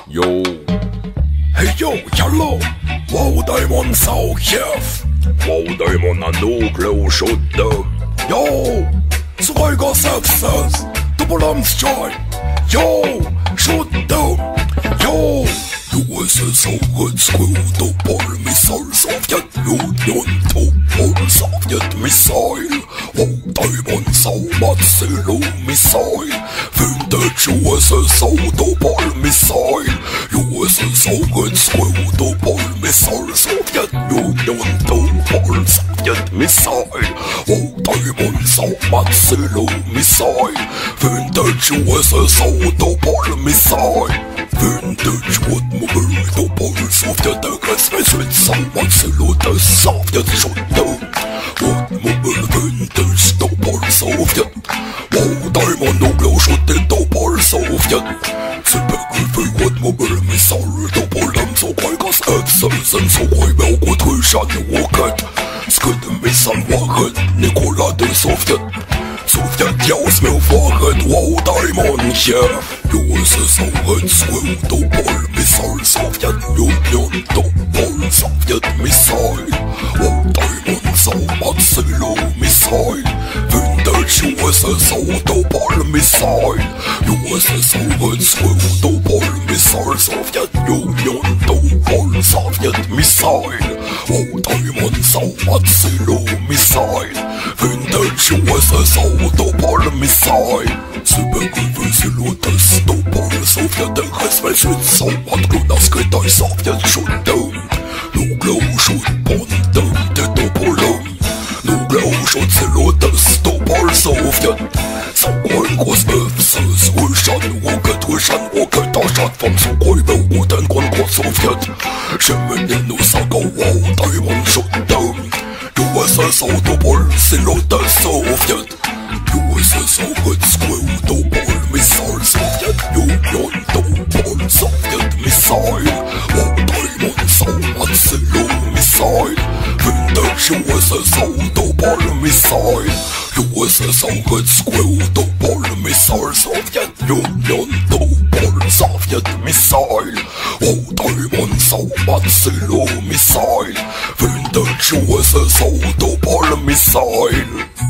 Yo. Hey yo, hallo! Wow, Daimon Sauchef! Wow, Daimon a nuklear shutdown! Yo! Zurück Success! Turbulenzjoy! Yo! Shutdown! Yo! USSR and screwed up all missiles, Soviet Union to all Soviet missile. Wow, Daimon Sau Matsilu missile. Vintage USSR to all missile. USSR and screwed up all missiles, Soviet Union to all Soviet missile. Wow, Daimon Sau Matsilu missile. Vintage USSR to all missile. Vintage Woodmobile to all Soviet aggressors with so much salute Soviet shutdown. Woodmobile vintage to all Soviet. Wow, Daimon nuclear shutdown to all Soviet. Supergriffy Woodmobile missile to all them so quickest excels and so quick good Russian rocket. Skid missile warhead Nikola the Soviet. Soviet jaus mir vorhat, wow, Daimon hier. USSR and screw to all missile. Soviet Union to all Soviet missile. Wow, Daimon Sau Matsilu missile. Vintage USSR to all missile. USSR and screw to all missile. Soviet Union to all Soviet missile. Wow, Daimon Sau Matsilu missile. Vintage USSR to all missile. Supergriffy Silutas to all Soviet aggressors with so much Grunaskritai Soviet shutdown. Nuclear shoot on them to all them. Nuclear shoot Silutas to all Soviet. Sukhoi groß Öfses, Russian rocket, a shot from Sukhoi Beirut and Concord Soviet. Shemen in Osaka, wow, Daimon shutdown. USSR to all Silutas Soviet. USSR and screw to all missile. Soviet Union to all Soviet missile. Wow, Daimon Sau Matsilu missile. Vintage USSR to all missile. USSR and screw to all missile. Soviet Union to all Soviet missile. Wow, Daimon Sau Matsilu missile. Vintage USSR to all missile.